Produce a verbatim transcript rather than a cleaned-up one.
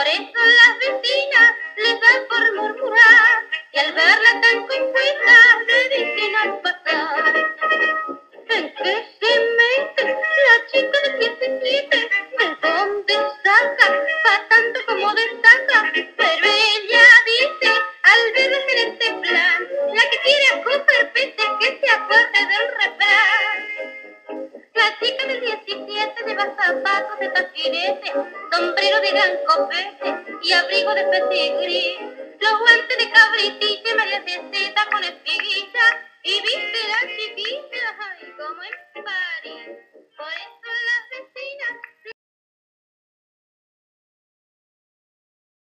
Por eso las vecinas les da por murmurar, y al verla tan compuesta le dicen al pasar: ¿en qué se mete la chica de diecisiete? ¿De dónde saca pa' tanto como destaca? Pero ella dice, al ver el gerente plan, la que quiere a Cooper pese que se acuerde del refrán. La chica del diecisiete lleva zapatos de tafirete, sombrero de gran copete y abrigo de pedigrí, los guantes de cabritilla y medias de seda con espiguilla, y viste la chiquilla, ay, como en París. Por eso